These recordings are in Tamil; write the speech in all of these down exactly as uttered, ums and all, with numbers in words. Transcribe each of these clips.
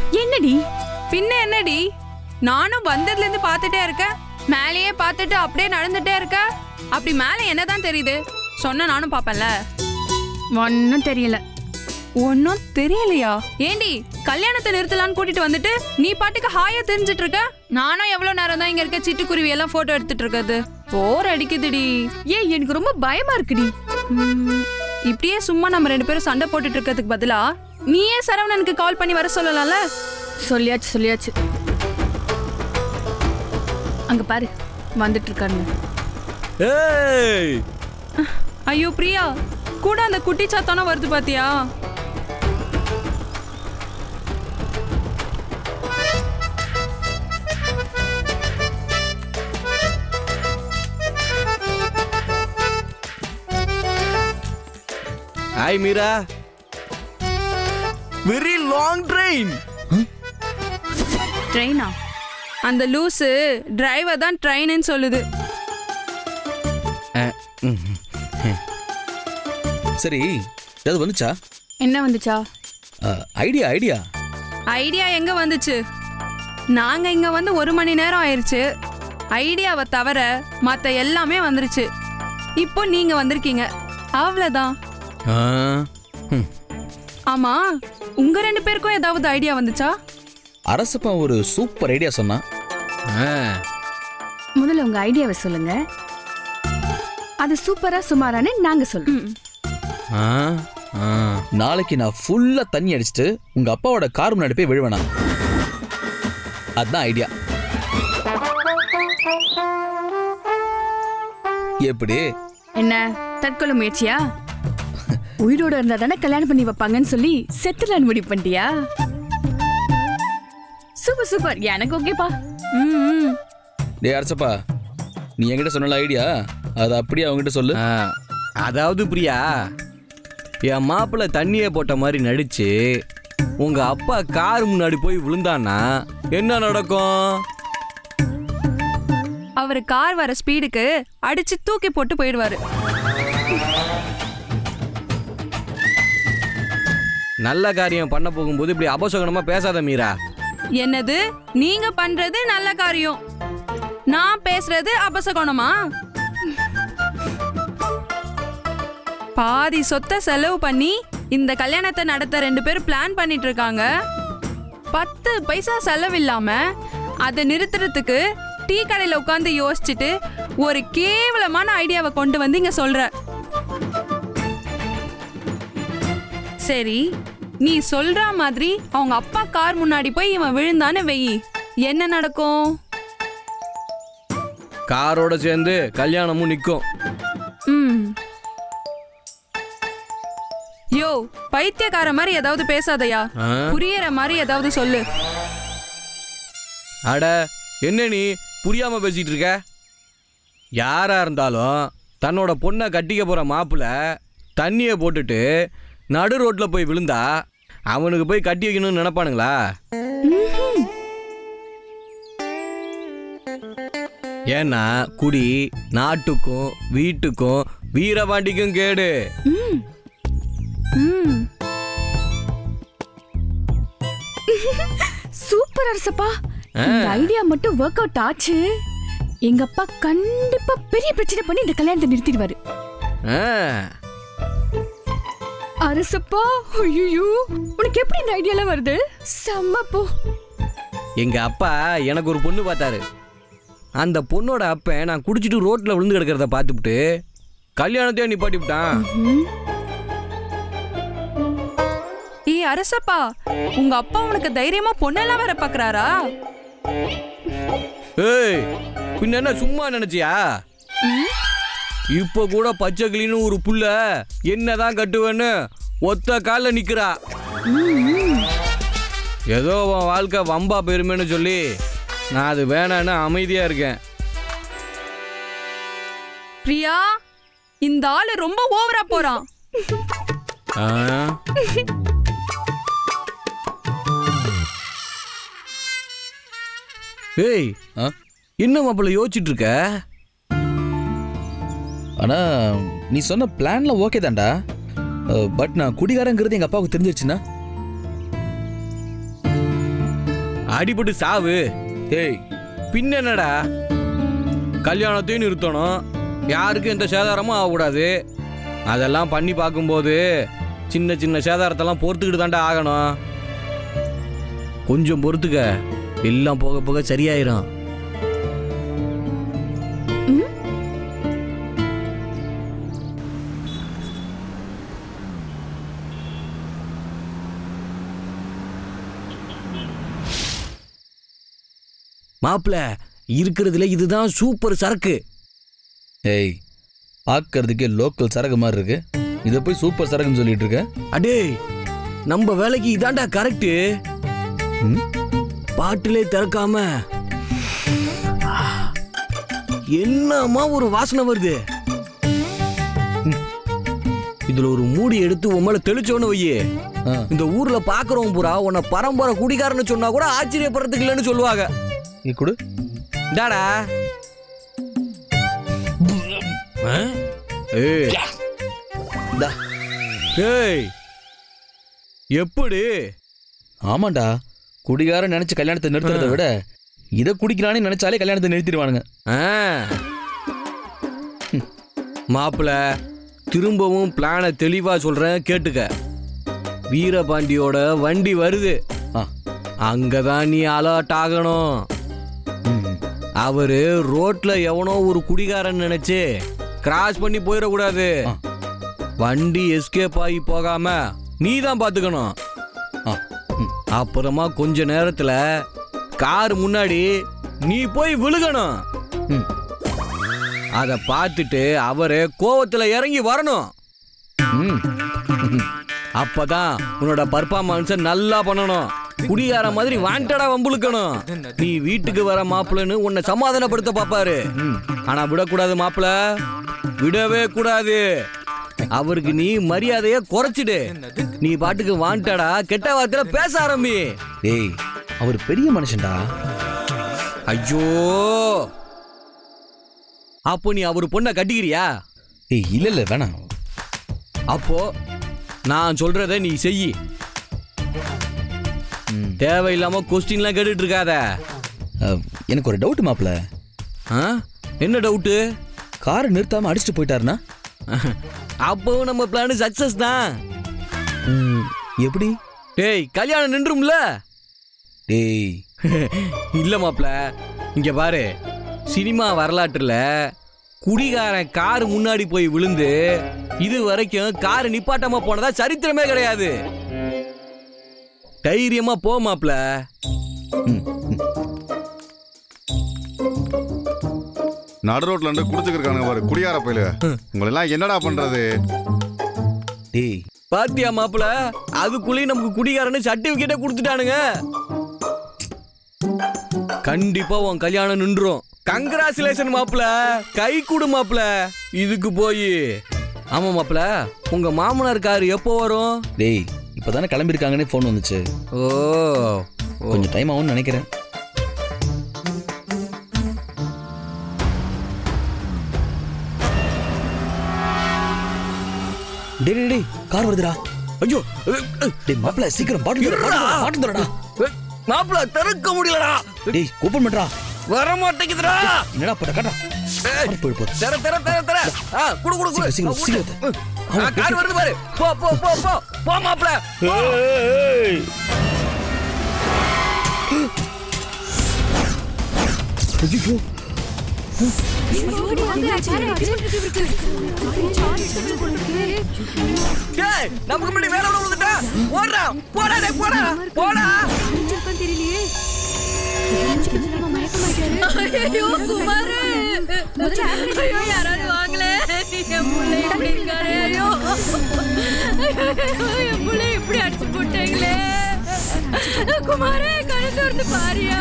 என்னடி? பின்ன என்னடி? நானும் வந்ததுல இருந்து பாத்துட்டே இருக்கேன். மேலேயே பார்த்துட்டு அப்படியே நடந்துட்டே இருக்க. அப்படி மேல என்னதான் தெரியுது? சொன்ன நானும் பாப்பேன்ல. ஒன்னும் தெரியல. ஒன்னும் தெரியலையா? ஏண்டி கல்யாணத்தை நிறுத்தலான்னு கூட்டிட்டு வந்துட்டு நீ பாட்டுக்கு ஹாயா தெரிஞ்சிட்டு இருக்க? நானும் எவ்வளவு நேரம் தான் இங்க இருக்க சிட்டுக்குருவி எல்லாம் போட்டோ எடுத்துட்டு இருக்கிறது. போர் அடிக்குதுடி. ஏன் எனக்கு ரொம்ப பயமா இருக்குடி. இப்படியே சும்மா நம்ம ரெண்டு பேரும் சண்டை போட்டுட்டு இருக்கிறதுக்கு பதிலா நீயே சரவணனுக்கு கால் பண்ணி வர சொல்லலாம்ல. சொல்லியாச்சு சொல்லியாச்சு. அங்க பாரு வந்துட்டு இருக்காருங்க. ஏய் ஐயோ பிரியா, கூட அந்த குட்டி சாத்தானா வருது பாத்தியா? Hi Meera. Very long train. ட்ரெயினா? அந்த லூசு டிரைவர் தான் ட்ரெயின்னு சொல்லுது. சரி, அது வந்துச்சா? என்ன வந்துச்சா? ஐடியா ஐடியா ஐடியா எங்க வந்துச்சு? நாங்க இங்க வந்து ஒரு மணி நேரம் ஆயிருச்சு. ஐடியாவை தவிர மத்த எல்லாமே வந்துருச்சு. இப்போ நீங்க வந்திருக்கீங்க, அவ்வளவுதான். ஆமா, உங்க ரெண்டு பேருக்கும் ஏதாவது ஐடியா வந்துச்சா? அரசப்பா ஒரு சூப்பர் ஐடியா சொன்னா. முதல்ல உங்க ஐடியாவை சொல்லுங்க. அது சூப்பரா சுமாரான்னு நாங்க சொல்றோம். நாளைக்கு நான் ஃபுல்லா தண்ணி அடிச்சுட்டு உங்க அப்பாவோட கார் முன்னாடி போய் விழுவேனா? அதுதான் ஐடியா. எப்படி? என்ன தற்கொலை முயற்சியா? உயிரோட இருந்தா தானே கல்யாணம் பண்ணி வைப்பாங்கன்னு சொல்லி செத்துலான்னு முடிவு பண்ணிட்டியா? சூப்பர் சூப்பர், எனக்கு ஓகேப்பா. டே அரசப்பா, நீ என்கிட்ட சொன்ன ஐடியா அது அப்படியே அவங்ககிட்ட சொல்லு. அதாவது பிரியா, என் மாப்பிள்ள தண்ணியை போட்ட மாதிரி நடிச்சு உங்க அப்பா கார் முன்னாடி போய் விழுந்தான்னா என்ன நடக்கும்? அவரு கார் வர ஸ்பீடுக்கு அடிச்சு தூக்கி போட்டு போயிடுவாரு. நல்ல காரியம் பண்ண போகும்போது இப்படி அபசகனமா பேசாத மீரா. என்னது? நீங்க பண்றது நல்ல காரியம், நான் பேசுறது அபசகுணமா? பாதி சொத்தை செலவு பண்ணி இந்த கல்யாணத்தை நடத்த ரெண்டு பேரும் பிளான் பண்ணிட்டு இருக்காங்க. பத்து பைசா செலவு இல்லாம அதை நிறுத்துறதுக்கு டீ கடையில உட்காந்து யோசிச்சுட்டு ஒரு கேவலமான ஐடியாவை கொண்டு வந்து இங்க சொல்ற. சரி, நீ சொல்ற மாதிரி அவங்க அப்பா கார் முன்னாடி போய் இவன் விழுந்தான்னு வெயி, என்ன நடக்கும்? காரோட சேர்ந்து கல்யாணமும் நிக்கும். ம். யோ, பைத்தியக்கார மாதிரி ஏதாவது பேசாதயா, புரியற மாதிரி ஏதாவது சொல்லு. அட என்ன நீ புரியாம பேசிட்டு இருக்க? யாரா இருந்தாலும் தன்னோட பொண்ணை கட்டிக்க போற மாப்பிள்ள தண்ணியை போட்டுட்டு நடு ரோட்ல போய் விழுந்தா அவனுக்கு போய் கட்டி வைக்கணும்னு நினைப்பானுங்களா? ஏன்னா குடி நாட்டுக்கும் வீட்டுக்கும் வீரபாண்டிக்கும் கேடு. சூப்பர் அரசப்பா, இந்த ஐடியா மட்டும் வொர்க் அவுட் ஆச்சு. எங்க அப்பா கண்டிப்பா பெரிய பிரச்சனை பண்ணி இந்த கல்யாணத்தை நிறுத்திடுவாரு. அரசப்பா, ஐயோ உனக்கு எப்படி இந்த ஐடியாலாம் வருது? செம்ம போ. எங்க அப்பா எனக்கு ஒரு பொண்ணு பார்த்தாரு. அந்த பொண்ணோட அப்ப நான் குடிச்சிட்டு ரோட்ல விழுந்து கிடக்கிறத பார்த்துட்டு கல்யாணத்தையும் நிப்பாட்டி விட்டான். ஏ அரசப்பா, உங்க அப்பா உனக்கு தைரியமா பொண்ணெல்லாம் வேற பாக்குறாரா? ஏய், பின்ன என்ன சும்மா நினைச்சியா? இப்ப கூட பச்சை கிளின்னு ஒரு புள்ள என்னதான் கட்டுவேன்னு ஒத்த கால நிக்கிறா. ஏதோ உன் வாழ்க்கை வம்பா பெருமைன்னு சொல்லி நான் அது வேணான்னு அமைதியா இருக்கேன். பிரியா, இந்த ஆளு ரொம்ப ஓவரா போறான். ஏய், என்ன மாப்பிள்ள யோசிச்சுட்டு இருக்க? ஆனா நீ சொன்ன பிளான்ல ஓகே தான்டா. பட் நான் குடிகாரங்கிறது எங்க அப்பாவுக்கு தெரிஞ்சிருச்சுன்னா அடிபட்டு சாவு. ஏய் பின்ன என்னடா, கல்யாணத்தையும் நிறுத்தணும், யாருக்கும் எந்த சேதாரமும் ஆகக்கூடாது. அதெல்லாம் பண்ணி பார்க்கும்போது சின்ன சின்ன சேதாரத்தெல்லாம் பொறுத்துக்கிட்டு தாண்டா ஆகணும். கொஞ்சம் பொறுத்துக்க, எல்லாம் போக போக சரியாயிரும். மாப்பிள்ள, இருக்கிறதுல இதுதான் சூப்பர் சரக்கு. ஏய், பார்க்கறதுக்கே லோக்கல் சரக்கு மாதிரி இருக்கு, இதை போய் சூப்பர் சரக்குன்னு சொல்லிட்டு இருக்க? அடே, நம்ம வேலைக்கு இதாண்டா கரெக்டு. பாட்டிலே திறக்காம என்னமா ஒரு வாசனை வருது. இதுல ஒரு மூடி எடுத்து உண்மையில தெளிச்சோன்னு வையே, இந்த ஊர்ல பாக்குறவங்க பூரா உன்னை பரம்பரை குடிகாரன்னு சொன்னா கூட ஆச்சரியப்படுறதுக்கு இல்லைன்னு சொல்லுவாங்க. கொடு டாடா. ஏய், எப்படி? ஆமாண்டா, குடிகாரன் நினைச்சு கல்யாணத்தை நிறுத்துறதை விட இதை குடிக்கிறானே நினைச்சாலே கல்யாணத்தை நிறுத்திடுவானுங்க. மாப்பிள்ள, திரும்பவும் பிளானை தெளிவா சொல்றேன், கேட்டுக்க. வீரபாண்டியோட வண்டி வருது, அங்கதான் நீ அலர்ட் ஆகணும். அவரு ரோட்ல எவனோ ஒரு குடிகாரன் நினைச்சு கிராஸ் பண்ணி போயிடக்கூடாது. வண்டி எஸ்கேப் ஆகி போகாம நீ தான் பாத்துக்கணும். அப்புறமா கொஞ்ச நேரத்துல கார் முன்னாடி நீ போய் விழுகணும். அத பார்த்துட்டு அவரு கோவத்துல இறங்கி வரணும். அப்பதான் உன்னோட பர்ஃபார்மன்ஸ நல்லா பண்ணணும். குடிகார மாதிரி வாண்டடா வம்புழுக்கணும். நீ வீட்டுக்கு வர மாப்பிள்ளன்னு உன்னை சமாதானப்படுத்த பாப்பாரு. ஆனா விடக்கூடாது மாப்பிள்ள, விடவே கூடாது. அவருக்கு நீ மரியாதைய குறைச்சிடு. நீ பாட்டுக்கு வாண்டடா கெட்ட வார்த்தையில பேச ஆரம்பி. ஏய், அவர் பெரிய மனுஷன்டா. ஐயோ, அப்போ நீ அவர் பொண்ணை கட்டிக்கிறியா? ஏய், இல்ல இல்ல வேணாம். அப்போ நான் சொல்றத நீ செய். தேவையில்லாம கொஸ்டின்லாம் கேட்டுட்டு இருக்காத. எனக்கு ஒரு டவுட் மாப்பிள்ள. என்ன டவுட்டு? காரை நிறுத்தாம அடிச்சுட்டு போயிட்டாருனா அப்பவும் நம்ம பிளான் சக்சஸ் தான். எப்படி? டேய், கல்யாணம் நின்றும்ல? டேய் இல்ல மாப்பிள்ள, இங்க பாரு, சினிமா வரலாற்றுல குடிகாரன் கார் முன்னாடி போய் விழுந்து இது வரைக்கும் கார் நிப்பாட்டாம போனதா சரித்திரமே கிடையாது. தைரியமா போ மாப்பிள்ள. நடு ரோட்ல இருந்து குடிச்சுக்கிருக்கானுங்க பாரு குடியார பயில. உங்களை எல்லாம் என்னடா பண்றது? டேய், பாத்தியா மாப்பிள்ள, அதுக்குள்ளேயும் நமக்கு குடிகாரன்னு சர்டிபிகேட்டை கொடுத்துட்டானுங்க. கண்டிப்பா உன் கல்யாணம் நின்றும். கங்க்ராச்சுலேஷன் மாப்பிள்ள, கை கூடு மாப்பிள்ள. இதுக்கு போய் ஆமா மாப்பிள்ள, உங்க மாமனார் கார் எப்போ வரும்? டேய், இப்பதானே கிளம்பிருக்காங்கன்னு போன் வந்துச்சு. ஓ, கொஞ்சம் டைம் ஆகும்னு நினைக்கிறேன். டேய் டேய் டேய், கார் வருதுடா. ஐயோ, டேய் மாப்ள, சீக்கிரம் பாட்டு பாட்டு தரடா. மாப்ள, திறக்க முடியலடா. டேய், ஓபன் பண்றா. வர மாட்டேங்குதுடா. என்னடா போட காட்டா. போய் போ. தர தர தர தர. ஆ, குடு குடு குடு. சீக்கிரம் சீக்கிரம். ஆ, கார் வருது பாரு. போ போ போ போ. போ மாப்ள. ஏய். ஐயோ. டேய், நமக்கு முன்னாடி வேற ஒண்ணு வந்துட்டா. ஓடுடா. போடா டேய், போடா. போடா. தெரியலையே. ஐயோ குமாரே, ஐயோ யாராவது வாங்களே, என் புள்ளை இப்படி இருக்காரு. ஐயோ என் புள்ளை இப்படி அடிச்சு போட்டாங்களே. குமாரே, கண்ணு திறந்து பாரியா.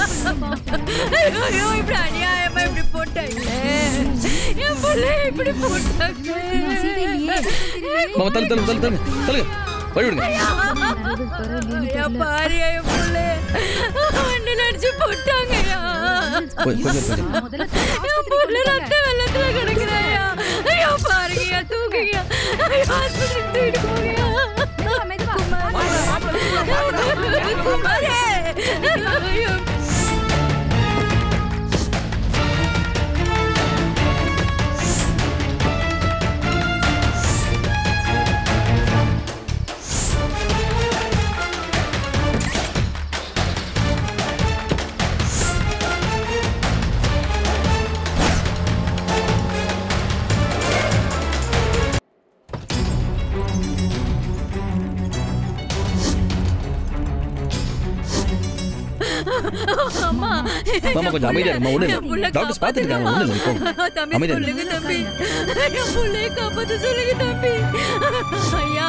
ஐயோ இப்படி அநியாயமா இப்படி போட்டாங்களே. என் புள்ளை இப்படி போட்டாங்க. மாமா, தள்ளு தள்ளு தள்ளு தள்ளு தள்ளு. வழி விடுங்க. ஐயா பாரியா, என் புள்ளை வண்டில அடிச்சு போட்டாங்கயா. கொஞ்சம் கொஞ்சம். என் புள்ளை ரத்த வெள்ளத்துல கிடக்குறாயா. ஐயா பாருங்கயா, தூக்குங்கயா. ஐயா ஆஸ்பத்திரிக்கு தூக்கிட்டு போங்கயா. குமாரே, அம்மா மாமா கொஞ்சம் அமைதியா இருமா. ஒண்ணு இல்ல. டாக்டர்ஸ் பார்த்துட்டு இருக்காங்க. ஒண்ணு இல்ல. தம்பி அமைதியா சொல்லுங்க தம்பி. என் புள்ளைய காப்பாத்த சொல்லுங்க தம்பி. ஐயா.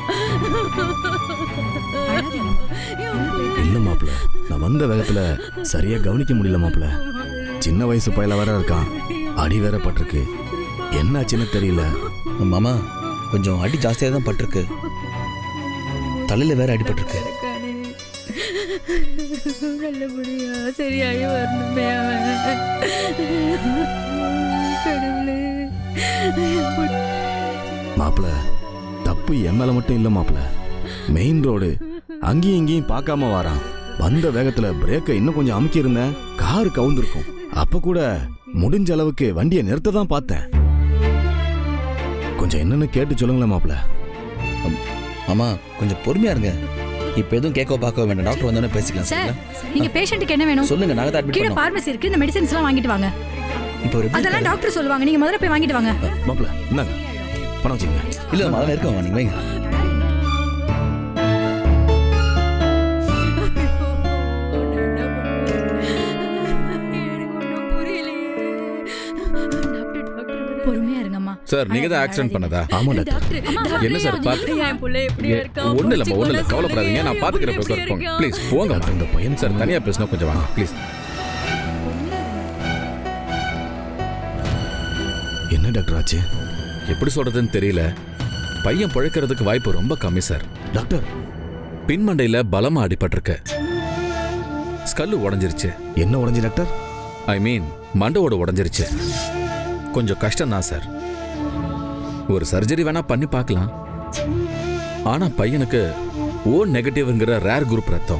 இல்ல மாப்பிள்ள, நான் வந்த வேகத்துல சரியா கவனிக்க முடியல மாப்பிள்ள. சின்ன வயசு பையல வேற இருக்கான், அடி வேற பட்டிருக்கு. என்னாச்சுன்னு தெரியல. மாமா கொஞ்சம் அடி ஜாஸ்தியா தான் பட்டிருக்கு. தலையில வேற அடிபட்டிருக்கு. நல்லபடியா சரியாகி வரணுமே மாப்பிள்ள, தப்பு என் மேல மட்டும் இல்ல மாப்பிள்ள. மெயின் ரோடு அங்கேயும் இங்கேயும் பார்க்காம வாரான். வந்த வேகத்துல பிரேக்கை இன்னும் கொஞ்சம் அமுக்கி இருந்தேன், காரு கவுந்திருக்கும். அப்ப கூட முடிஞ்ச அளவுக்கு வண்டியை நிறுத்த தான் பார்த்தேன். கொஞ்சம் என்னன்னு கேட்டு சொல்லுங்களேன் மாப்பிள்ள. மாமா கொஞ்சம் பொறுமையா இருங்க. இப்ப எதுவும் கேட்க பார்க்க வேண்டாம். டாக்டர் வந்தோடனே பேசிக்கலாம். சார், நீங்க பேஷண்ட்டுக்கு என்ன வேணும் சொல்லுங்க. நாங்க தான் அட்மிட் கீழ பண்ணோம். பார்மசி இருக்கு, இந்த மெடிசன்ஸ் எல்லாம் வாங்கிட்டு வாங்க. இப்போ ஒரு அதெல்லாம் டாக்டர் சொல்லுவாங்க, நீங்க முதல்ல போய் வாங்கிட்டு வாங்க. மாப்பிள்ள இந்தாங்க பணம் வச்சுங்க. இல்ல அதெல்லாம் இருக்கோம், நீங்க வைங்க. பொறுமையா இருங்கம்மா. சார் நீங்க தான் ஆக்சிடென்ட் பண்ணதா? ஆமா டாக்டர். என்ன சார் பாத்து? என் புள்ள எப்படியா இருக்கா? ஒண்ணு இல்ல ஒண்ணு இல்ல, கவலைப்படாதீங்க. நான் பாத்துக்கிறேன். போய் போங்க ப்ளீஸ். போங்க. இந்த பையன் சார் தனியா பேசணும், கொஞ்சம் வாங்க ப்ளீஸ். என்ன டாக்டர் ஆச்சு? எப்படி சொல்றதுன்னு தெரியல. பையன் பழைக்கிறதுக்கு வாய்ப்பு ரொம்ப கம்மி சார். டாக்டர், பின்மண்டையில பலமா அடிபட்டிருக்கு. ஸ்கல்லு உடைஞ்சிருச்சு. என்ன உடைஞ்சு டாக்டர்? ஐ மீன் மண்டவோட உடைஞ்சிருச்சு. கொஞ்சம் கஷ்டம் தான் சார். ஒரு சர்ஜரி வேணா பண்ணி பார்க்கலாம். ஆனா பையனுக்கு ஓ நெகட்டிவ்ங்கிற ரேர் குரூப் ரத்தம்.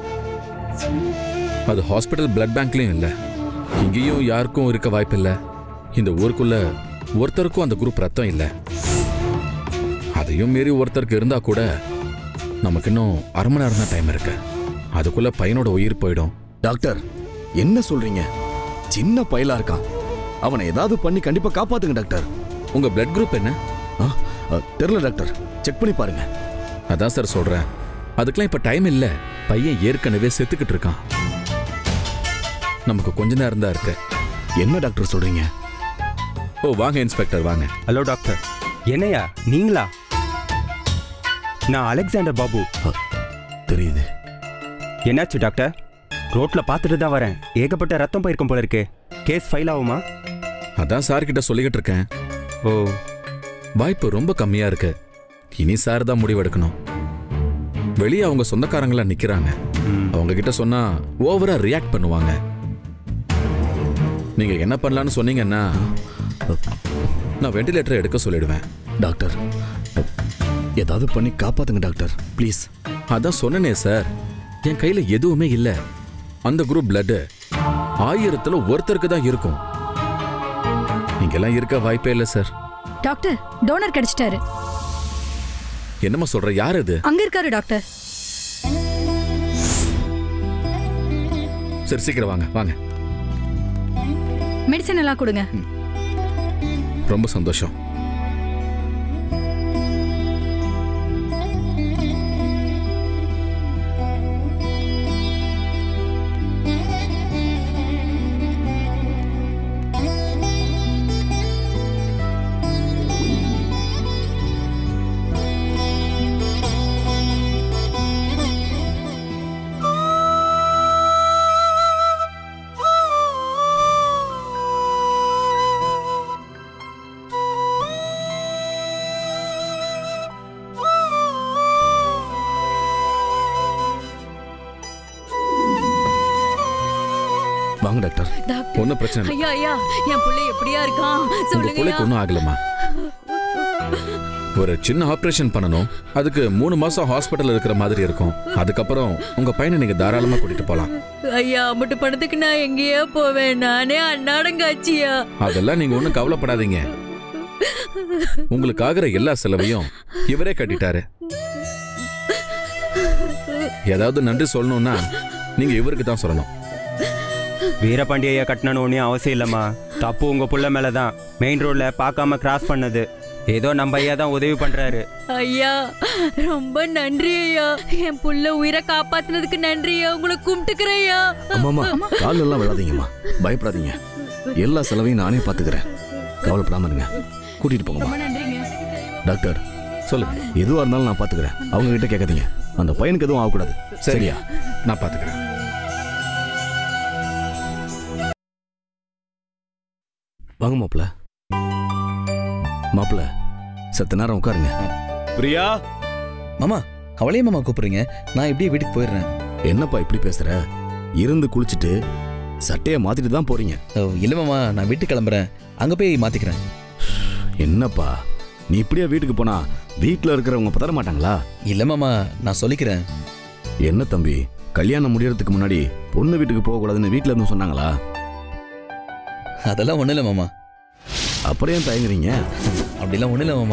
அது ஹாஸ்பிட்டல் பிளட் பேங்க்லயும் இல்ல, இங்கேயும் யாருக்கும் இருக்க வாய்ப்பு இல்ல. இந்த ஊருக்குள்ள ஒருத்தருக்கும் அந்த குரூப் ரத்தம் இல்ல. அதையும் மீறி ஒருத்தருக்கு இருந்தா கூட நமக்கு இன்னும் அரை மணி நேரம் தான் டைம் இருக்கு. அதுக்குள்ள பையனோட உயிர் போயிடும். டாக்டர் என்ன சொல்றீங்க? சின்ன பயலா இருக்கான், அவனை ஏதாவது பண்ணி கண்டிப்பா காப்பாத்துங்க டாக்டர். உங்க பிளட் குரூப் என்ன? ஆ, ஆ, தெரியல டாக்டர், செக் பண்ணி பாருங்க. அதான் சார் சொல்றேன், அதுக்கெல்லாம் இப்ப டைம் இல்ல. பையன் ஏற்கனவே செத்துக்கிட்டு இருக்கான். நமக்கு கொஞ்ச நேரம் தான் இருக்கு. என்ன டாக்டர் சொல்றீங்க? ஓ வாங்க இன்ஸ்பெக்டர் வாங்க. Hello doctor. என்னையா நீங்களா? நான் அலெக்சாண்டர் பாபு. தெரியுது. என்னாச்சு டாக்டர்? ரோட்ல பார்த்துட்டு தான் வரேன். ஏகப்பட்ட ரத்தம் போயிருக்கும் போல இருக்கு. கேஸ் ஃபைல் ஆகுமா? அதான் சார் கிட்ட சொல்லிக்கிட்டு இருக்கேன். ஓ, வாய்ப்பு ரொம்ப கம்மியா இருக்கு. இனி சார் தான் முடிவெடுக்கணும். வெளியே அவங்க சொந்தக்காரங்களா நிக்கிறாங்க. அவங்க கிட்ட சொன்னா ஓவரா ரியாக்ட் பண்ணுவாங்க. நீங்க என்ன பண்ணலான்னு சொன்னீங்கன்னா நான் வெண்டிலேட்டரை எடுக்க சொல்லிடுவேன். டாக்டர் ஏதாவது பண்ணி காப்பாத்துங்க டாக்டர் ப்ளீஸ். அதான் சொன்னனே சார், என் கையில எதுவுமே இல்ல. அந்த குரூப் பிளட் ஆயிரத்துல ஒருத்தருக்கு தான் இருக்கும். இங்கெல்லாம் இருக்க வாய்ப்பே இல்ல சார். Doctor, toner கிடைச்சிட்டாரு. என்னமா சொல்ற? யார் இது? அங்க இருக்காரு டாக்டர். சரி சீக்கிரம் வாங்க வாங்க. மெடிசன் எல்லாம் கொடுங்க. ரொம்ப சந்தோஷம். வாங்க டாக்டர். ஒன்னும் பிரச்சனை இல்லை. ஐயா ஐயா, என் புள்ள எப்படியா இருக்கான் உங்க சொல்லுங்க. பிள்ளைக்கு ஒன்றும் ஆகலமா. ஒரு சின்ன ஆபரேஷன் பண்ணணும். அதுக்கு மூணு மாசம் ஹாஸ்பிட்டல் இருக்கிற மாதிரி இருக்கும். அதுக்கப்புறம் உங்க பையனை நீங்க தாராளமா கூட்டிட்டு போலாம். ஐயா மட்டும் பணத்துக்கு நான் எங்கேயோ போவேன், நானே அண்ணாடங்காச்சியா. அதெல்லாம் நீங்க ஒண்ணும் கவலைப்படாதீங்க. உங்களுக்கு ஆகிற எல்லா செலவையும் இவரே கட்டிட்டாரு. ஏதாவது நன்றி சொல்லணும்னா நீங்க இவருக்கு தான் சொல்லணும். வீரபாண்டியா கட்டணும்னு ஒன்றும் அவசியம் இல்லைம்மா. தப்பு உங்க புள்ள மேலதான். மெயின் ரோட்ல பார்க்காம கிராஸ் பண்ணது. ஏதோ நம்ம ஐயா தான் உதவி பண்றாரு. ஐயா ரொம்ப நன்றி ஐயா, என் புள்ள உயிரை காப்பாத்தினதுக்கு நன்றி ஐயா, உங்களை கும்பிட்டுக்கிறேயா. அம்மாமா கால் எல்லாம் விழாதீங்கம்மா, பயப்படாதீங்க. எல்லா செலவையும் நானே பாத்துக்கிறேன், கவலைப்படாம இருங்க. கூட்டிட்டு போங்கம்மா. டாக்டர் சொல்லுங்க. எதுவா இருந்தாலும் நான் பாத்துக்கிறேன், அவங்க கிட்ட கேட்காதீங்க. அந்த பையனுக்கு எதுவும் ஆகக்கூடாது. சரியா? நான் பாத்துக்கிறேன். வாங்க மாப்பிள்ள. மாப்பிள்ள சத்த நேரம் உட்காருங்க. பிரியா. மாமா அவளையே மாமா கூப்பிடுறீங்க, நான் இப்படியே வீட்டுக்கு போயிடுறேன். என்னப்பா இப்படி பேசுற? இருந்து குளிச்சுட்டு சட்டையை மாத்திட்டு தான் போறீங்க. இல்ல மாமா, நான் வீட்டுக்கு கிளம்புறேன், அங்க போய் மாத்திக்கிறேன். என்னப்பா நீ இப்படியே வீட்டுக்கு போனா வீட்டுல இருக்கிறவங்க பதற மாட்டாங்களா? இல்ல மாமா, நான் சொல்லிக்கிறேன். என்ன தம்பி, கல்யாணம் முடியறதுக்கு முன்னாடி பொண்ணு வீட்டுக்கு போக கூடாதுன்னு வீட்டுல இருந்து சொன்னாங்களா? அதெல்லாம் ஒண்ணு இல்ல மாமா. அப்புறம் ஏன் தயங்குறீங்க? அப்படிலாம் ஒண்ணு இல்ல மாமா.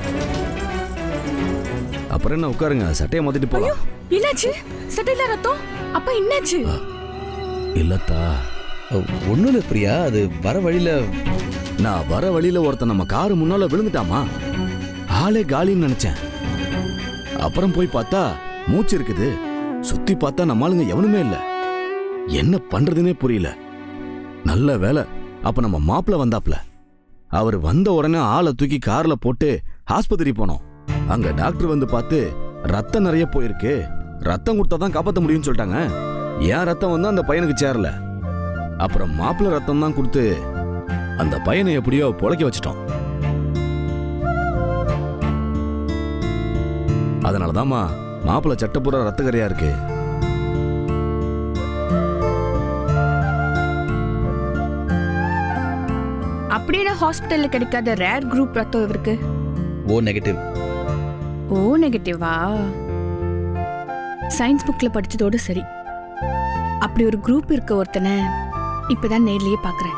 அப்புறம் என்ன, உட்காருங்க, சட்டையை மாத்திட்டு போலாம். என்னாச்சு? சட்டையில ரத்தம்? அப்ப என்னாச்சு? இல்லத்தா ஒண்ணும் இல்ல பிரியா, அது வர வழியில நான் வர வழியில ஒருத்தன் நம்ம காரு முன்னால விழுந்துட்டாமா. ஆளே காலின்னு நினைச்சேன். அப்புறம் போய் பார்த்தா மூச்சு இருக்குது. சுத்தி பார்த்தா நம்ம ஆளுங்க எவனுமே இல்ல. என்ன பண்றதுன்னே புரியல. நல்ல வேலை அப்ப நம்ம மாப்பிள்ள வந்தாப்ல. அவர் வந்த உடனே ஆளை தூக்கி கார்ல போட்டு ஆஸ்பத்திரி போனோம். அங்க டாக்டர் வந்து பார்த்து ரத்தம் நிறைய போயிருக்கு, ரத்தம் கொடுத்தாதான் காப்பாற்ற முடியும்னு சொல்லிட்டாங்க. ஏன் ரத்தம் வந்து அந்த பையனுக்கு சேரல. அப்புறம் மாப்பிள்ள ரத்தம் தான் கொடுத்து அந்த பையனை எப்படியோ பொழைக்க வச்சிட்டோம். அதனாலதாம்மா மாப்பிள்ள சட்டப்புற ரத்தக்கரையா இருக்கு. அப்படியே ஹாஸ்பிட்டல்ல கிடைக்காத ரேர் குரூப் ரத்தம் இவருக்கு. ஓ நெகட்டிவ். ஓ நெகட்டிவா? சயின்ஸ் புக்ல படிச்சதோட சரி. அப்படி ஒரு குரூப் இருக்க ஒருத்தனை இப்பதான் நேர்லயே பாக்குறேன்.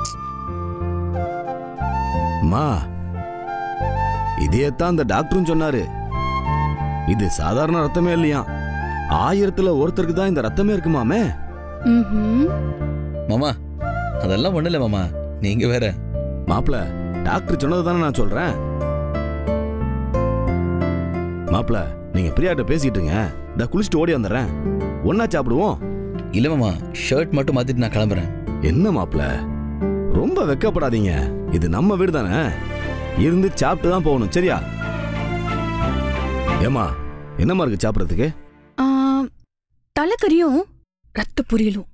மா இதேத்தான் அந்த டாக்டரும் சொன்னாரு. இது சாதாரண ரத்தமே இல்லையா, ஆயிரத்துல ஒருத்தருக்கு தான் இந்த ரத்தமே இருக்குமாமே. மாமா அதெல்லாம் ஒண்ணு இல்ல மாமா, நீங்க வேற. மாப்பிள்ள டாக்டர் சொன்னது தானே நான் சொல்றேன். மாப்பிள்ள நீங்க பிரியாட்ட பேசிட்டுங்க, இந்த குளிச்சுட்டு ஓடி வந்துடுறேன், ஒன்னா சாப்பிடுவோம். இல்ல மாமா, ஷர்ட் மட்டும் மாத்திட்டு நான் கிளம்புறேன். என்ன மாப்பிள்ள ரொம்ப வெக்கப்படாதீங்க, இது நம்ம வீடு தானே, இருந்து சாப்பிட்டு தான் போகணும். சரியா? ஏமா என்னமா இருக்கு சாப்பிடறதுக்கு? தலைக்கறியும் ரத்த பொரியலும்.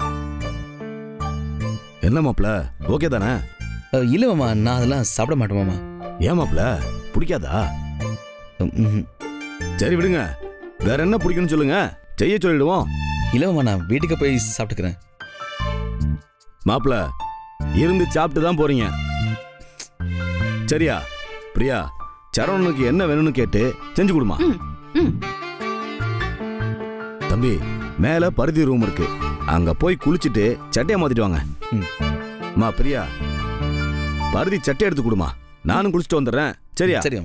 என்ன மாப்பிள்ள ஓகே தானே? இல்ல மாமா, நான் அதெல்லாம் சாப்பிட மாட்டேன் மாமா. ஏன் மாப்பிள்ள பிடிக்காதா? சரி விடுங்க, வேற என்ன பிடிக்கும்னு சொல்லுங்க, செய்ய சொல்லிடுவோம். இல்ல மாமா, நான் வீட்டுக்கு போய் சாப்பிட்டுக்கிறேன். மாப்பிள்ள இருந்து சாப்பிட்டு தான் போறீங்க. சரியா? பிரியா சரவணனுக்கு என்ன வேணும்னு கேட்டு செஞ்சு கொடுமா. தம்பி மேல பருத்தி ரூம் இருக்கு, அங்க போய் குளிச்சுட்டு சட்டையை மாத்திட்டு வாங்க. மா பிரியா பருத்தி சட்டை எடுத்து கொடுமா, நானும் குளிச்சுட்டு வந்துடுறேன். சரியா? சரியா?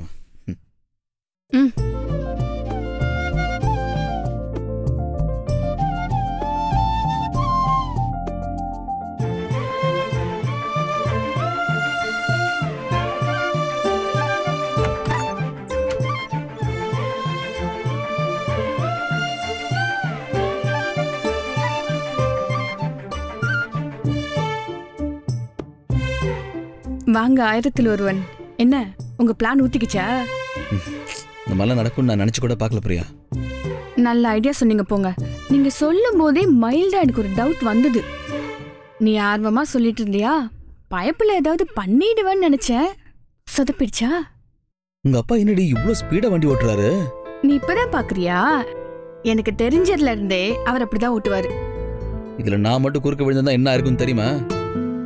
வாங்க ஆயிரத்தில் ஒருவன். என்ன உங்க பிளான் ஊத்திக்கிச்சா? இந்த மாதிரிலாம் நடக்கும் நான் நினைச்சு கூட பார்க்கல பிரியா. நல்ல ஐடியா சொன்னீங்க போங்க. நீங்க சொல்லும் போதே மைல்டா எனக்கு ஒரு டவுட் வந்தது. நீ ஆர்வமா சொல்லிட்டு இருந்தியா, பயப்புல ஏதாவது பண்ணிடுவேன்னு நினைச்சேன். சொதப்பிடுச்சா? உங்க அப்பா என்னடி இவ்வளவு ஸ்பீடா வண்டி ஓட்டுறாரு? நீ இப்பதான் பாக்குறியா? எனக்கு தெரிஞ்சதுல இருந்தே அவர் அப்படிதான் ஓட்டுவாரு. இதுல நான் மட்டும் குறுக்க விழுந்தா என்ன இருக்குன்னு தெரியுமா?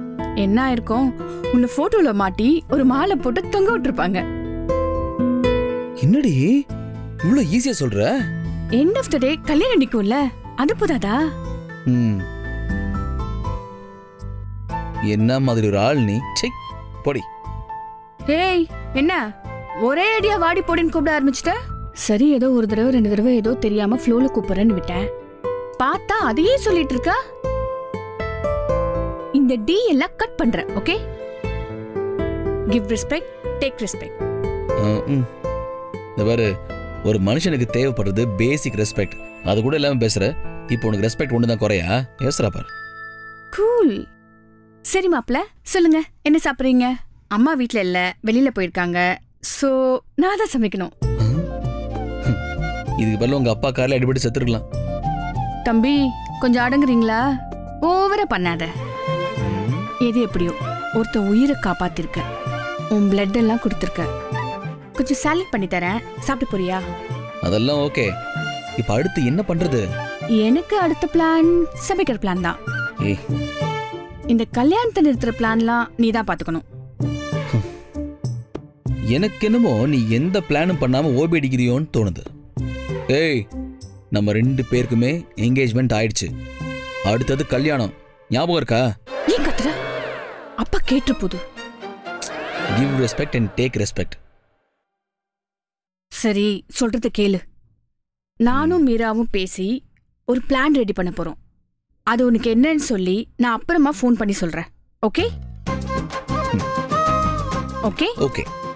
என்ன இருக்கும், உன்னை போட்டோல மாட்டி ஒரு மாலை போட்டு தொங்க விட்டுருப்பாங்க. என்னடி இவ்வளவு ஈஸியா சொல்ற? எண்ட் ஆஃப் த டே கல்யாணம் நிக்கும்ல, அது போதாதா? ம். என்ன மாதிரி ஒரு ஆள் நீ? சை போடி. ஏய் என்ன ஒரே அடியா வாடி போடின்னு கூப்பிட ஆரம்பிச்சிட்ட? சரி ஏதோ ஒரு தடவை ரெண்டு தடவை ஏதோ தெரியாம ஃப்ளோல கூப்பிடுறேன்னு விட்டேன். பார்த்தா அதையே சொல்லிட்டு இருக்கா. இந்த டி எல்லாம் கட் பண்ற. Okay, give respect, take respect. இந்த பாரு, ஒரு மனுஷனுக்கு தேவைப்படுறது பேசிக் ரெஸ்பெக்ட். அது கூட இல்லாம பேசுற. இப்போ உனக்கு ரெஸ்பெக்ட் ஒண்ணுதான் குறையா? பேசுறா பாரு. கூல். சரி மாப்ள, சொல்லுங்க என்ன சாப்பிடுறீங்க? அம்மா வீட்ல இல்ல, வெளியில போயிருக்காங்க. சோ நான் தான் சமைக்கணும். இதுக்கு பதிலா உங்க அப்பா கார்ல அடிபட்டு செத்துருக்கலாம். தம்பி கொஞ்சம் அடங்குறீங்களா? ஓவரா பண்ணாத. எது எப்படியோ ஒருத்த உயிரை காப்பாத்திருக்க, உன் பிளட் எல்லாம் கொடுத்துருக்க. கொஞ்சம் சாலட் பண்ணி தரேன், சாப்பிட்டு போறியா? அதெல்லாம் ஓகே. இப்ப அடுத்து என்ன பண்றது? எனக்கு அடுத்த பிளான் சமைக்கிற பிளான் தான். ஏய், இந்த கல்யாணத்தை நிறுத்துற பிளான்லாம் நீ தான் பாத்துக்கணும். எனக்கு என்னமோ நீ எந்த பிளானும் பண்ணாம ஓபி அடிக்கிறியோன்னு தோணுது. ஏய், நம்ம ரெண்டு பேருக்குமே என்கேஜ்மெண்ட் ஆயிடுச்சு. அடுத்தது கல்யாணம். ஞாபகம் இருக்கா? ஏன் கத்துற? அப்பா கேட்டு போது. Give respect and take respect. சரி சொல்றது கேளு. நானும் மீராவும் பேசி ஒரு பிளான் ரெடி பண்ண போறோம். அது உனக்கு என்னன்னு சொல்லி நான் அப்புறமா ஃபோன் பண்ணி சொல்றேன். ஓகே? Okay okay